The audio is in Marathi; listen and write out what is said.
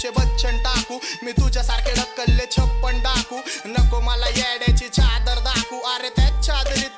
तुझे बच्चन टाकू मी तुझ्यासारखे ढकलले 56 डाकू नको मला येड्याची चादर दाखवू अरे त्या चादरीत